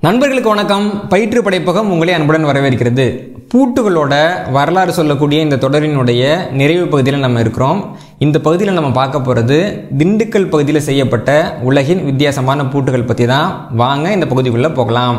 நண்பர்களுக்கு வணக்கம். பயிற்று படைப்பகம் உங்களை அன்புடன் வரவேற்கிறது. பூட்டுகளோட வரலாறு சொல்லக்கூடிய இந்த தொடரினுடைய நிறைவு பகுதியில் நம்ம இருக்கிறோம். இந்த பகுதியில் நம்ம பார்க்க போகிறது திண்டுக்கல் பகுதியில் செய்யப்பட்ட உலகின் வித்தியாசமான பூட்டுகள் பற்றி தான். வாங்க இந்த பகுதிக்குள்ளே போகலாம்.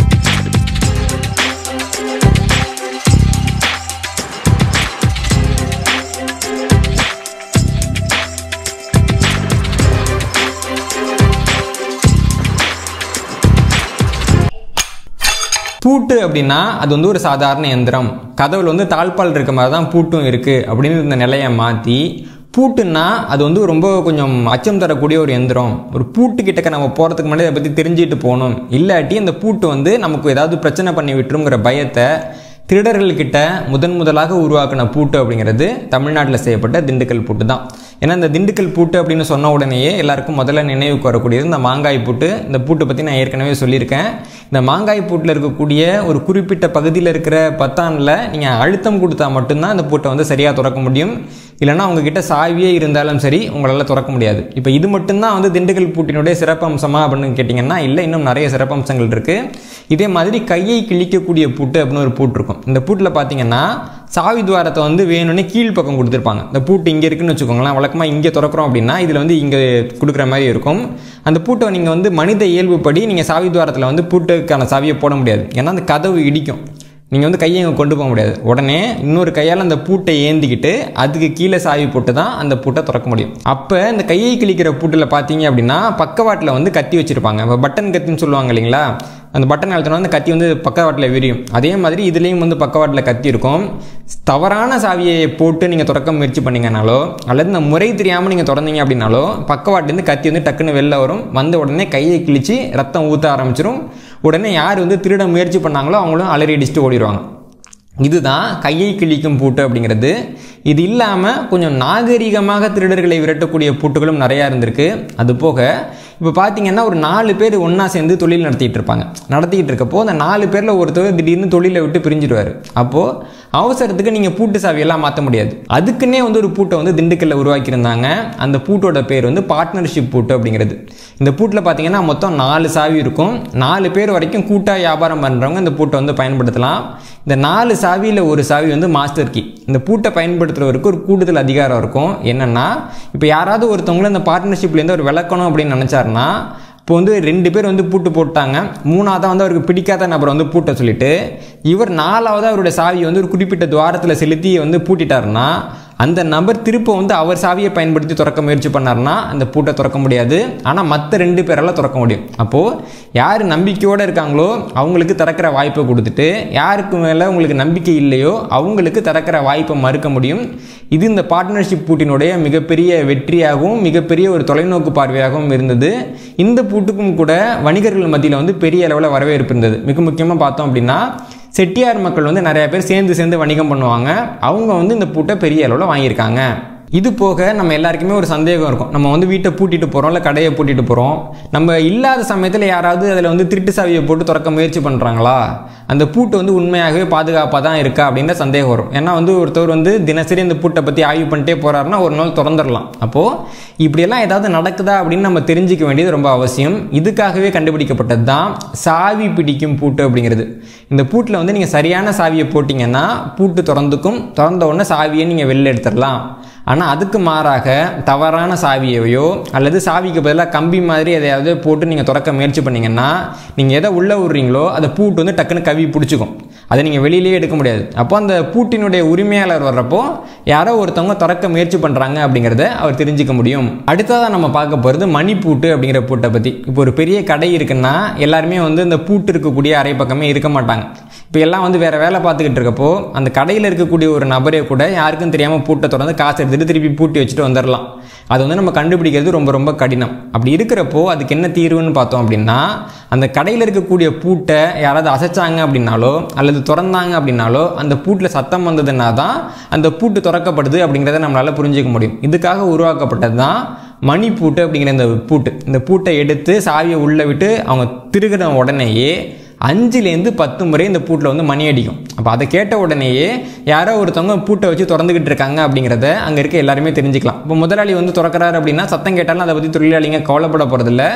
பூட்டு அப்படின்னா அது ஒரு சாதாரண எந்திரம். கதவுல தாழ்பால் இருக்க மாதிரி தான் பூட்டும் இருக்குது அப்படின்னு இந்த நிலையை மாற்றி பூட்டுன்னா அது ரொம்ப கொஞ்சம் அச்சம் தரக்கூடிய ஒரு எந்திரம். ஒரு பூட்டு கிட்டக்க நம்ம போகிறதுக்கு முன்னாடி அதை பற்றி தெரிஞ்சுட்டு போகணும், இல்லாட்டி அந்த பூட்டு நமக்கு ஏதாவது பிரச்சனை பண்ணி விட்டுருங்கிற பயத்தை திருடர்கள்கிட்ட முதலாக உருவாக்கின பூட்டு அப்படிங்கிறது தமிழ்நாட்டில் செய்யப்பட்ட திண்டுக்கல் பூட்டு தான். ஏன்னா இந்த திண்டுக்கல் பூட்டு அப்படின்னு சொன்ன உடனேயே எல்லாருக்கும் முதல்ல நினைவுக்கு வரக்கூடியது இந்த மாங்காய் பூட்டு. இந்த பூட்டை பற்றி நான் ஏற்கனவே சொல்லியிருக்கேன். இந்த மாங்காய் பூட்டில் இருக்கக்கூடிய ஒரு குறிப்பிட்ட பகுதியில் இருக்கிற பத்தானில் நீங்கள் அழுத்தம் கொடுத்தா மட்டும்தான் இந்த பூட்டை சரியாக திறக்க முடியும். இல்லைனா உங்ககிட்ட சாவியே இருந்தாலும் சரி உங்களால் திறக்க முடியாது. இப்போ இது மட்டும்தான் திண்டுக்கல் பூட்டினுடைய சிறப்பம்சமா அப்படின்னு கேட்டிங்கன்னா இல்லை, இன்னும் நிறைய சிறப்பம்சங்கள் இருக்குது. இதே மாதிரி கையை கிழிக்கக்கூடிய பூட்டு அப்படின்னு ஒரு பூட்டு இருக்கும். இந்த பூட்டில் பார்த்தீங்கன்னா சாவி துவாரத்தை வேணும்னே கீழ்ப்பக்கம் கொடுத்துருப்பாங்க. இந்த பூட்டு இங்கே இருக்குன்னு வச்சுக்கோங்களேன். வழக்கமாக இங்கே திறக்கிறோம் அப்படின்னா இதில் இங்கே கொடுக்குற மாதிரி இருக்கும். அந்த பூட்டை நீங்கள் மனித இயல்புப்படி நீங்கள் சாவி துவாரத்தில் பூட்டுக்கான சாவியை போட முடியாது. ஏன்னா அந்த கதவு இடிக்கும். நீங்கள் கையை இங்கே கொண்டு போக முடியாது. உடனே இன்னொரு கையால் அந்த பூட்டை ஏந்திக்கிட்டு அதுக்கு கீழே சாவி போட்டு தான் அந்த பூட்டை திறக்க முடியும். அப்போ இந்த கையை கிழிக்கிற பூட்டில் பார்த்தீங்க அப்படின்னா பக்கவாட்டில் கத்தி வச்சுருப்பாங்க. இப்போ பட்டன் கத்தின்னு சொல்லுவாங்க இல்லைங்களா, அந்த பட்டன் அழுத்தினா அந்த கத்தி பக்கவாட்டில் விரியும். அதே மாதிரி இதுலேயும் பக்கவாட்டில் கத்தி இருக்கும். தவறான சாவியை போட்டு நீங்கள் திறக்க முயற்சி பண்ணிங்கனாலோ அல்லது இந்த முறை தெரியாமல் நீங்கள் திறந்தீங்க அப்படின்னாலோ பக்கவாட்டிலேருந்து கத்தி டக்குன்னு வெளில வரும். வந்த உடனே கையை கிழிச்சு ரத்தம் ஊற்ற ஆரம்பிச்சிடும். உடனே யார் திருட முயற்சி பண்ணாங்களோ அவங்களும் அலறி அடிச்சுட்டு ஓடிடுவாங்க. இதுதான் கையை கிழிக்கும் பூட்டு அப்படிங்கிறது. இது இல்லாமல் கொஞ்சம் நாகரிகமாக திருடர்களை விரட்டக்கூடிய பூட்டுகளும் நிறையா இருந்திருக்கு. அது போக இப்போ பார்த்தீங்கன்னா ஒரு 4 பேர் ஒன்றா சேர்ந்து தொழில் நடத்திக்கிட்டு இருக்கப்போ அந்த 4 பேரில் ஒருத்தர் திடீர்னு தொழிலை விட்டு பிரிஞ்சிடுவார். அப்போது அவசரத்துக்கு நீங்கள் பூட்டு சாவியெல்லாம் மாற்ற முடியாது. அதுக்குன்னே ஒரு பூட்டை திண்டுக்கல்ல உருவாக்கியிருந்தாங்க. அந்த பூட்டோட பேர் பார்ட்னர்ஷிப் பூட்டு அப்படிங்கிறது. இந்த பூட்டில் பார்த்தீங்கன்னா மொத்தம் 4 சாவி இருக்கும். 4 பேர் வரைக்கும் கூட்டாக வியாபாரம் பண்ணுறவங்க இந்த பூட்டை பயன்படுத்தலாம். இந்த 4 சாவியில் ஒரு சாவி மாஸ்டர் கீ. இந்த பூட்டை பயன்படுத்துறவருக்கு ஒரு கூடுதல் அதிகாரம் இருக்கும். என்னென்னா இப்போ யாராவது ஒருத்தவங்களும் இந்த பார்ட்னர்ஷிப்லேருந்து ஒரு விளக்கணும் அப்படின்னு நினச்சாருன்னா இப்போ 2 பேர் பூட்டு போட்டாங்க. 3ஆவதாக அவருக்கு பிடிக்காத நபர் பூட்டை சொல்லிட்டு இவர் 4ஆவதாக அவருடைய சாவியை ஒரு குறிப்பிட்ட துவாரத்தில் செலுத்தி பூட்டிட்டாருன்னா அந்த நபர் திருப்ப அவர் சாவியை பயன்படுத்தி திறக்க முயற்சி பண்ணார்னா அந்த பூட்டை திறக்க முடியாது. ஆனால் மற்ற 2 பேரால் திறக்க முடியும். அப்போது யார் நம்பிக்கையோடு இருக்காங்களோ அவங்களுக்கு திறக்கிற வாய்ப்பை கொடுத்துட்டு யாருக்கு மேலே உங்களுக்கு நம்பிக்கை இல்லையோ அவங்களுக்கு திறக்கிற வாய்ப்பை மறுக்க முடியும். இது இந்த பார்ட்னர்ஷிப் பூட்டினுடைய மிகப்பெரிய வெற்றியாகவும் மிகப்பெரிய ஒரு தொலைநோக்கு பார்வையாகவும் இருந்தது. இந்த பூட்டுக்கும் கூட வணிகர்கள் மத்தியில் பெரிய அளவில் வரவேற்பு இருந்தது. மிக முக்கியமாக பார்த்தோம் அப்படின்னா செட்டியார் மக்கள் நிறைய பேர் சேர்ந்து வணிகம் பண்ணுவாங்க. அவங்க இந்த பூட்டை பெரிய அளவில் வாங்கியிருக்காங்க. இது போக நம்ம எல்லாருக்குமே ஒரு சந்தேகம் இருக்கும். நம்ம வீட்டை பூட்டிட்டு போகிறோம், இல்லை கடையை பூட்டிட்டு போகிறோம். நம்ம இல்லாத சமயத்தில் யாராவது அதில் திருட்டு சாவியை போட்டு திறக்க முயற்சி பண்ணுறாங்களா, அந்த பூட்டு உண்மையாகவே பாதுகாப்பாக தான் இருக்கா அப்படின்ற சந்தேகம் வரும். ஏன்னா ஒருத்தர் தினசரி அந்த பூட்டை பற்றி ஆய்வு பண்ணிட்டே போகிறாருன்னா ஒரு நாள் திறந்துடலாம். அப்போது இப்படியெல்லாம் ஏதாவது நடக்குதா அப்படின்னு நம்ம தெரிஞ்சிக்க வேண்டியது ரொம்ப அவசியம். இதுக்காகவே கண்டுபிடிக்கப்பட்டது தான் சாவி பிடிக்கும் பூட்டு அப்படிங்கிறது. இந்த பூட்டில் நீங்கள் சரியான சாவியை போட்டிங்கன்னா பூட்டு திறந்த உடனே சாவியை நீங்கள் வெளில எடுத்துடலாம். ஆனால் அதுக்கு மாறாக தவறான சாவியையோ அல்லது சாவிக்கு பதிலாக கம்பி மாதிரி எதையாவது போட்டு நீங்கள் திறக்க முயற்சி பண்ணிங்கன்னா நீங்கள் எதை உள்ளே விட்றீங்களோ அதை பூட்டு டக்குன்னு கவி பிடிச்சிக்கும். அதை நீங்கள் வெளியிலேயே எடுக்க முடியாது. அப்போ அந்த பூட்டினுடைய உரிமையாளர் வர்றப்போ யாரோ ஒருத்தவங்க திறக்க முயற்சி பண்ணுறாங்க அப்படிங்கிறத அவர் தெரிஞ்சிக்க முடியும். அடுத்ததாக நம்ம பார்க்க போகிறது மணிப்பூட்டு அப்படிங்கிற பூட்டை பற்றி. இப்போ ஒரு பெரிய கடை இருக்குன்னா எல்லாருமே இந்த பூட்டு இருக்கக்கூடிய அரை பக்கமே இருக்க மாட்டாங்க. இப்போ எல்லாம் வேறு வேலை பார்த்துக்கிட்டு இருக்கப்போ அந்த கடையில் இருக்கக்கூடிய ஒரு நபரே கூட யாருக்கும் தெரியாமல் பூட்டை திறந்து காசு எடுத்துகிட்டு திருப்பி பூட்டி வச்சுட்டு வந்துடலாம். அது நம்ம கண்டுபிடிக்கிறது ரொம்ப கடினம். அப்படி இருக்கிறப்போ அதுக்கு என்ன தீர்வுன்னு பார்த்தோம் அப்படின்னா அந்த கடையில் இருக்கக்கூடிய பூட்டை யாராவது அசைச்சாங்க அப்படின்னாலோ அல்லது திறந்தாங்க அப்படின்னாலோ அந்த பூட்டில் சத்தம் வந்ததுன்னா தான் அந்த பூட்டு திறக்கப்படுது அப்படிங்கிறத நம்மளால் புரிஞ்சிக்க முடியும். இதுக்காக உருவாக்கப்பட்டது தான் மணிப்பூட்டு அப்படிங்கிற இந்த பூட்டை எடுத்து சாவியை உள்ளே விட்டு அவங்க திருகிற உடனேயே 5லேருந்து 10 முறை இந்த பூட்டில் மணி அடிக்கும். அப்போ அதை கேட்ட உடனேயே யாரோ ஒருத்தவங்க பூட்டை வச்சு திறந்துக்கிட்டு இருக்காங்க அப்படிங்கிறத அங்கே இருக்க எல்லாருமே தெரிஞ்சுக்கலாம். இப்போ முதலாளி திறக்கிறாரு அப்படின்னா சத்தம் கேட்டாலும் அதை பற்றி தொழிலாளிங்க கவலைப்பட போகிறதில்ல.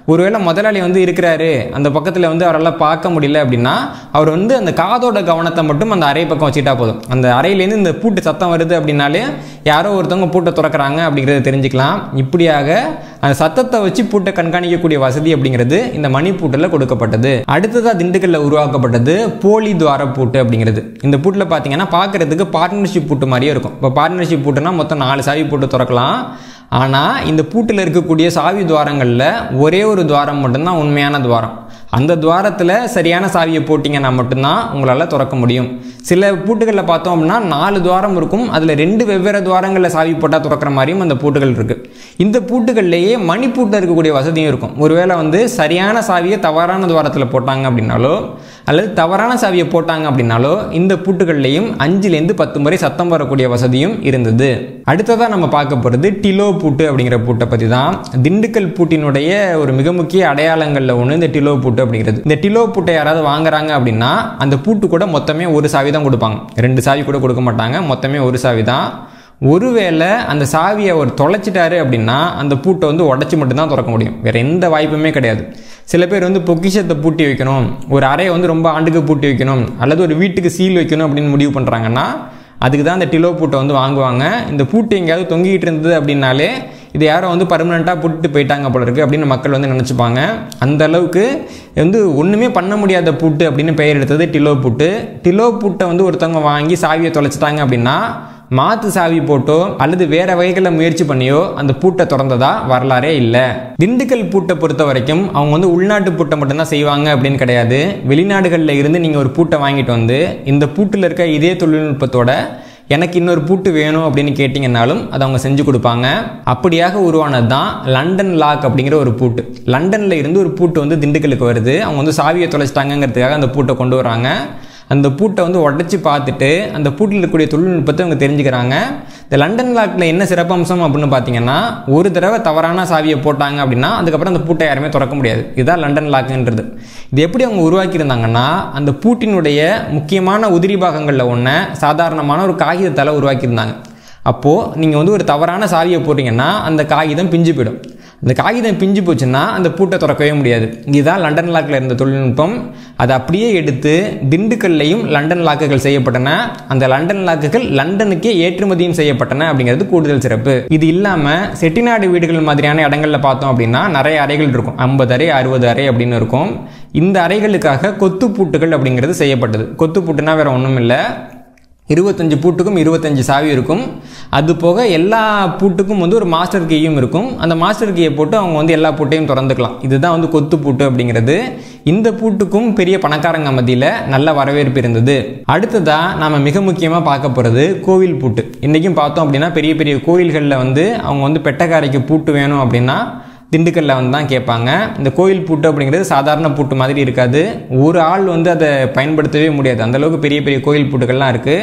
ஒருவேளை முதலாளி வந்து இருக்கிறாரு, அந்த பக்கத்தில் வந்து அவரால் பார்க்க முடியல அப்படின்னா அவர் வந்து அந்த காதோட கவனத்தை மட்டும் அந்த அறை பக்கம் வச்சுட்டா போதும். அந்த அறையிலேருந்து இந்த பூட்டு சத்தம் வருது அப்படின்னாலே யாரோ ஒருத்தவங்க பூட்டை திறக்கிறாங்க அப்படிங்கிறத தெரிஞ்சுக்கலாம். இப்படியாக அந்த சத்தத்தை வச்சு பூட்டை கண்காணிக்கக்கூடிய வசதி அப்படிங்கிறது இந்த மணி பூட்டில் கொடுக்கப்பட்டது. அடுத்ததாக திண்டுக்கல்ல உருவாக்கப்பட்டது போலி துவார பூட்டு அப்படிங்கிறது. இந்த பூட்டில் பார்த்தீங்கன்னா பார்க்கறதுக்கு பார்ட்னர்ஷிப் பூட்டு மாதிரியே இருக்கும். இப்போ பார்ட்னர்ஷிப் பூட்டுனா மொத்தம் 4 சாவி பூட்டு திறக்கலாம். ஆனால் இந்த பூட்டில் இருக்கக்கூடிய சாவி துவாரங்களில் ஒரே ஒரு துவாரம் மட்டும்தான் உண்மையான துவாரம். அந்த துவாரத்தில் சரியான சாவியை போட்டிங்கன்னா மட்டும்தான் உங்களால் திறக்க முடியும். சில பூட்டுகளில் பார்த்தோம் அப்படின்னா 4 துவாரம் இருக்கும். அதில் 2 வெவ்வேறு துவாரங்களில் சாவி போட்டால் திறக்கிற மாதிரியும் அந்த பூட்டுகள் இருக்குது. இந்த பூட்டுகள்லேயே மணி பூட்டில் இருக்கக்கூடிய வசதியும் இருக்கும். ஒருவேளை வந்து சரியான சாவியை தவறான துவாரத்தில் போட்டாங்க அப்படின்னாலோ அல்லது தவறான சாவியை போட்டாங்க அப்படின்னாலோ இந்த பூட்டுகள்லேயும் 5லேருந்து 10 முறை சத்தம் வரக்கூடிய வசதியும் இருந்தது. அடுத்ததாக நம்ம பார்க்க போகிறது டிலோ பூட்டு அப்படிங்கிற பூட்டை பற்றி தான். திண்டுக்கல் பூட்டினுடைய ஒரு மிக முக்கிய அடையாளங்களில் ஒன்று இந்த டிலோ பூட்டு அப்படிங்கிறது. இந்த டிலோ பூட்டை யாராவது வாங்குறாங்க அப்படின்னா அந்த பூட்டு கூட மொத்தமே ஒரு சாவி தான் கொடுப்பாங்க. 2 சாவி கூட கொடுக்க மாட்டாங்க. மொத்தமே ஒரு சாவி தான். ஒருவேளை அந்த சாவியை அவர் தொலைச்சிட்டாரு அப்படின்னா அந்த பூட்டை வந்து உடச்சி மட்டும்தான் திறக்க முடியும். வேறு எந்த வாய்ப்புமே கிடையாது. சில பேர் வந்து பொக்கிஷத்தை பூட்டி வைக்கணும், ஒரு அறையை வந்து ரொம்ப ஆண்டுக்கு பூட்டி வைக்கணும், அல்லது ஒரு வீட்டுக்கு சீல் வைக்கணும் அப்படின்னு முடிவு பண்ணுறாங்கன்னா அதுக்கு தான் அந்த டிலோ பூட்டை வந்து வாங்குவாங்க. இந்த பூட்டு எங்கேயாவது தொங்கிட்டு இருந்தது அப்படின்னாலே இது யாரோ வந்து பர்மனெண்ட்டாக போட்டுட்டு போயிட்டாங்க போல இருக்குது அப்படின்னு மக்கள் வந்து நினச்சிப்பாங்க. அந்த அளவுக்கு வந்து ஒன்றுமே பண்ண முடியாத பூட்டு அப்படின்னு பெயர் எடுத்தது டிலோ பூட்டு. டிலோ பூட்டை வந்து ஒருத்தவங்க வாங்கி சாவியை தொலைச்சிட்டாங்க அப்படின்னா மாற்று சாவி போட்டோ அல்லது வேற வகைகளில் முயற்சி பண்ணியோ அந்த பூட்டை திறந்ததா வரலாறே இல்லை. திண்டுக்கல் பூட்டை பொறுத்த வரைக்கும் அவங்க வந்து உள்நாட்டு பூட்டை மட்டும்தான் செய்வாங்க அப்படின்னு கிடையாது. வெளிநாடுகளில் இருந்து நீங்கள் ஒரு பூட்டை வாங்கிட்டு வந்து இந்த பூட்டில் இருக்க இதே தொழில்நுட்பத்தோட எனக்கு இன்னொரு பூட்டு வேணும் அப்படின்னு கேட்டிங்கன்னாலும் அதை அவங்க செஞ்சு கொடுப்பாங்க. அப்படியாக உருவானது தான் லண்டன் லாக் அப்படிங்கிற ஒரு பூட்டு. லண்டனில் இருந்து ஒரு பூட்டு வந்து திண்டுக்கலுக்கு வருது. அவங்க வந்து சாவியை தொலைச்சிட்டாங்கிறதுக்காக அந்த பூட்டை கொண்டு வராங்க. அந்த பூட்டை வந்து உடச்சி பார்த்துட்டு அந்த பூட்டில் இருக்கக்கூடிய தொழில்நுட்பத்தை அவங்க தெரிஞ்சுக்கிறாங்க. இந்த லண்டன் லாக்கில் என்ன சிறப்பம்சம் அப்படின்னு பார்த்தீங்கன்னா ஒரு தடவை தவறான சாவியை போட்டாங்க அப்படின்னா அதுக்கப்புறம் அந்த பூட்டை யாருமே திறக்க முடியாது. இதுதான் லண்டன் லாக்குன்றது. இது எப்படி அவங்க உருவாக்கியிருந்தாங்கன்னா அந்த பூட்டினுடைய முக்கியமான உதிரி பாகங்களில் ஒன்று சாதாரணமான ஒரு காகிதத்தால் உருவாக்கியிருந்தாங்க. அப்போது நீங்கள் வந்து ஒரு தவறான சாவியை போட்டிங்கன்னா அந்த காகிதம் பிஞ்சு போயிடும். அந்த காகிதம் பிஞ்சு போச்சுன்னா அந்த பூட்டை திறக்கவே முடியாது. இதுதான் லண்டன் லாக்கில் இருந்த தொழில்நுட்பம். அதை அப்படியே எடுத்து திண்டுக்கல்லையும் லண்டன் லாக்குகள் செய்யப்பட்டன. அந்த லண்டன் லாக்குகள் லண்டனுக்கே ஏற்றுமதியும் செய்யப்பட்டன அப்படிங்கிறது கூடுதல் சிறப்பு. இது இல்லாமல் செட்டிநாடு வீடுகள் மாதிரியான இடங்களில் பார்த்தோம் அப்படின்னா நிறைய அறைகள் இருக்கும். 50 அறை 60 அறை அப்படின்னு இருக்கும். இந்த அறைகளுக்காக கொத்து பூட்டுகள் அப்படிங்கிறது செய்யப்பட்டது. கொத்து பூட்டுனா வேற ஒன்றும் இல்லை, 25 பூட்டுக்கும் 25 சாவி இருக்கும். அது போக எல்லா பூட்டுக்கும் வந்து ஒரு மாஸ்டர் கீயும் இருக்கும். அந்த மாஸ்டர் கீயை போட்டு அவங்க வந்து எல்லா பூட்டையும் திறந்துக்கலாம். இதுதான் வந்து கொத்து பூட்டு அப்படிங்கிறது. இந்த பூட்டுக்கும் பெரிய பணக்காரங்க மத்தியில் நல்ல வரவேற்பு இருந்தது. அடுத்ததாக நாம் மிக முக்கியமாக பார்க்க போகிறது கோவில் பூட்டு. இன்றைக்கும் பார்த்தோம் அப்படின்னா பெரிய பெரிய கோயில்களில் வந்து அவங்க வந்து பெட்டக்காரைக்கு பூட்டு வேணும் அப்படின்னா திண்டுக்கல்ல வந்து தான் கேட்பாங்க. இந்த கோயில் பூட்டு அப்படிங்கிறது சாதாரண பூட்டு மாதிரி இருக்காது. ஒரு ஆள் வந்து அதை பயன்படுத்தவே முடியாது. அந்தளவுக்கு பெரிய பெரிய கோயில் பூட்டுகள்லாம் இருக்குது.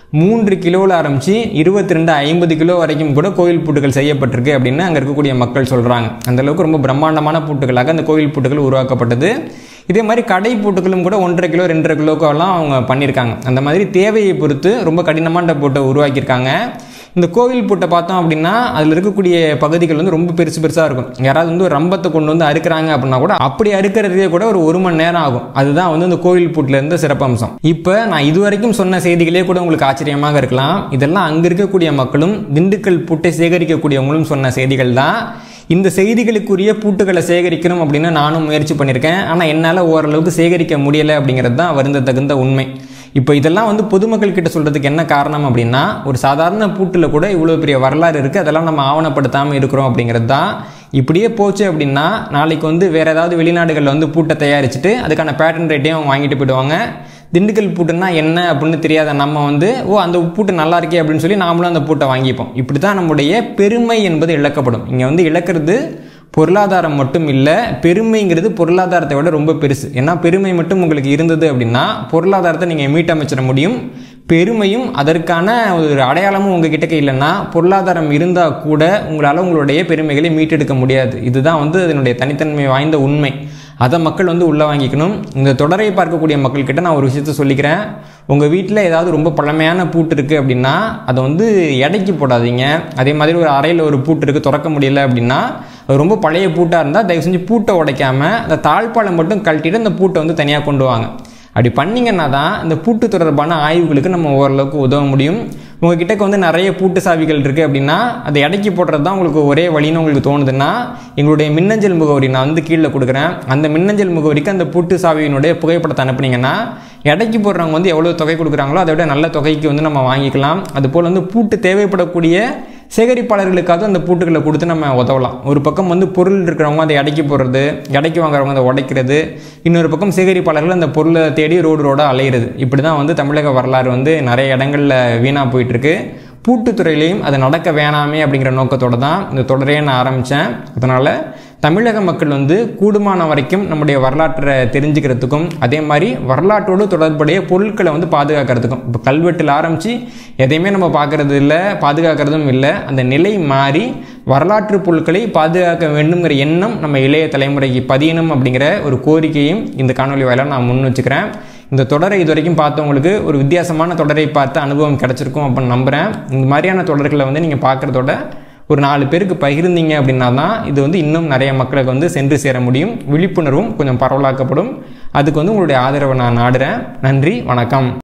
3 கிலோவில் ஆரம்பித்து 22-50 கிலோ வரைக்கும் கூட கோயில் பூட்டுகள் செய்யப்பட்டிருக்கு அப்படின்னு அங்கே இருக்கக்கூடிய மக்கள் சொல்கிறாங்க. அந்தளவுக்கு ரொம்ப பிரம்மாண்டமான பூட்டுகளாக அந்த கோயில் பூட்டுகள் உருவாக்கப்பட்டது. இதே மாதிரி கடை பூட்டுகளும் கூட 1.5 கிலோ 2.5 கிலோக்கெல்லாம் அவங்க பண்ணியிருக்காங்க. அந்த மாதிரி தேவையை பொறுத்து ரொம்ப கடினமான பூட்டை உருவாக்கியிருக்காங்க. இந்த கோவில் பூட்டை பார்த்தோம் அப்படின்னா அதில் இருக்கக்கூடிய பகுதிகள் வந்து ரொம்ப பெருசாக இருக்கும். யாராவது வந்து ஒரு ரம்பத்தை கொண்டு வந்து அறுக்கிறாங்க அப்படின்னா கூட அப்படி அறுக்கிறதே கூட ஒரு 1 மணி நேரம் ஆகும். அதுதான் வந்து இந்த கோவில் பூட்டில் இருந்த சிறப்பம்சம். இப்போ நான் இதுவரைக்கும் சொன்ன செய்திகளே கூட உங்களுக்கு ஆச்சரியமாக இருக்கலாம். இதெல்லாம் அங்கே இருக்கக்கூடிய மக்களும் திண்டுக்கல் பூட்டை சேகரிக்கக்கூடியவங்களும் சொன்ன செய்திகள் தான். இந்த செய்திகளுக்குரிய பூட்டுகளை சேகரிக்கணும் அப்படின்னு நானும் முயற்சி பண்ணியிருக்கேன். ஆனால் என்னால் ஓரளவுக்கு சேகரிக்க முடியலை அப்படிங்கிறது தான் வருந்த தகுந்த உண்மை. இப்போ இதெல்லாம் வந்து பொதுமக்கள் கிட்ட சொல்கிறதுக்கு என்ன காரணம் அப்படின்னா ஒரு சாதாரண பூட்டில் கூட இவ்வளோ பெரிய வரலாறு இருக்குது, அதெல்லாம் நம்ம ஆவணப்படுத்தாமல் இருக்கிறோம் அப்படிங்கிறது தான். இப்படியே போச்சு அப்படின்னா நாளைக்கு வந்து வேறு ஏதாவது வெளிநாடுகளில் வந்து பூட்டை தயாரிச்சுட்டு அதுக்கான பேட்டன் ரேட்டையும் அவங்க வாங்கிட்டு போயிடுவாங்க. திண்டுக்கல் பூட்டுன்னா என்ன அப்படின்னு தெரியாத நம்ம வந்து அந்த பூட்டு நல்லா இருக்கே அப்படின்னு சொல்லி நாமளும் அந்த பூட்டை வாங்கிப்போம். இப்படி தான் நம்முடைய பெருமை என்பது இழக்கப்படும். இங்கே வந்து இழக்கிறது பொருளாதாரம் மட்டும் இல்லை, பெருமைங்கிறது பொருளாதாரத்தை விட ரொம்ப பெருசு. ஏன்னா பெருமை மட்டும் உங்களுக்கு இருந்தது அப்படின்னா பொருளாதாரத்தை நீங்கள் மீட்டமைச்சிட முடியும். பெருமையும் அதற்கான ஒரு அடையாளமும் உங்ககிட்ட இல்லைன்னா பொருளாதாரம் இருந்தால் கூட உங்களால் உங்களுடைய பெருமைகளை மீட்டெடுக்க முடியாது. இதுதான் வந்து அதனுடைய தனித்தன்மை வாய்ந்த உண்மை. அதை மக்கள் வந்து உள்ளே வாங்கிக்கணும். இந்த தொடரை பார்க்கக்கூடிய மக்கள்கிட்ட நான் ஒரு விஷயத்த சொல்லிக்கிறேன். உங்கள் வீட்டில் ஏதாவது ரொம்ப பழமையான பூட்டு இருக்குது அப்படின்னா அதை வந்து எடைக்கு போடாதீங்க. அதே மாதிரி ஒரு அறையில் ஒரு பூட்டு இருக்குது திறக்க முடியல அப்படின்னா ரொம்ப பழைய பூட்டாக இருந்தால் தயவு செஞ்சு பூட்டை உடைக்காமல் அந்த தாழ்பாலை மட்டும் கழட்டிட்டு அந்த பூட்டை வந்து தனியாக கொண்டு வாங்க. அப்படி பண்ணிங்கன்னா தான் இந்த பூட்டு தொடர்பான ஆய்வுகளுக்கு நம்ம ஓரளவுக்கு உதவ முடியும். உங்ககிட்ட வந்து நிறைய பூட்டு சாவிகள் இருக்குது அப்படின்னா அதை எடைக்கி போடுறது தான் உங்களுக்கு ஒரே வழின்னு உங்களுக்கு தோணுதுன்னா எங்களுடைய மின்னஞ்சல் முகவரி நான் வந்து கீழே கொடுக்குறேன். அந்த மின்னஞ்சல் முகவரிக்கு அந்த பூட்டு சாவியினுடைய புகைப்படத்தை அனுப்புனீங்கன்னா எடைக்கி போடுறவங்க வந்து எவ்வளோ தொகை கொடுக்குறாங்களோ அதை விட நல்ல தொகைக்கு வந்து நம்ம வாங்கிக்கலாம். அதுபோல் வந்து பூட்டு தேவைப்படக்கூடிய சேகரிப்பாளர்களுக்காக அந்த பூட்டுகளை கொடுத்து நம்ம உதவலாம். ஒரு பக்கம் வந்து பொருள் இருக்கிறவங்க அதை எடைக்கி போடுறது, எடைக்கி வாங்குறவங்க அதை உடைக்கிறது, இன்னொரு பக்கம் சேகரிப்பாளர்கள் அந்த பொருளை தேடி ரோடாக அலையிறது. இப்படி தான் வந்து தமிழக வரலாறு வந்து நிறைய இடங்களில் வீணாக போயிட்டுருக்கு. பூட்டுத்துறையிலையும் அது நடக்க வேணாமே அப்படிங்கிற நோக்கத்தோடு தான் இந்த தொடரையே நான் ஆரம்பித்தேன். அதனால் தமிழக மக்கள் வந்து கூடுமான வரைக்கும் நம்முடைய வரலாற்றை தெரிஞ்சுக்கிறதுக்கும் அதே மாதிரி வரலாற்றோடு தொடர்புடைய பொருட்களை வந்து பாதுகாக்கிறதுக்கும், இப்போ கல்வெட்டில் ஆரம்பித்து எதையுமே நம்ம பார்க்குறது இல்லை, பாதுகாக்கிறதும் இல்லை. அந்த நிலை மாறி வரலாற்று பொருட்களை பாதுகாக்க வேண்டுங்கிற எண்ணம் நம்ம இளைய தலைமுறைக்கு பதியணும் அப்படிங்கிற ஒரு கோரிக்கையும் இந்த காணொலி வாயிலாக நான் முன் வச்சுக்கிறேன். இந்த தொடரை இது வரைக்கும் பார்த்தவங்களுக்கு ஒரு வித்தியாசமான தொடரை பார்த்து அனுபவம் கிடச்சிருக்கும் அப்படின்னு நம்புகிறேன். இந்த மாதிரியான தொடர்களை வந்து நீங்கள் பார்க்குறதோட ஒரு 4 பேருக்கு பகிர்ந்தீங்க அப்படின்னா தான் இது வந்து இன்னும் நிறைய மக்களுக்கு வந்து சென்று சேர முடியும், விழிப்புணர்வும் கொஞ்சம் பரவலாக்கப்படும். அதுக்கு வந்து உங்களுடைய ஆதரவை நான் நாடுறேன். நன்றி, வணக்கம்.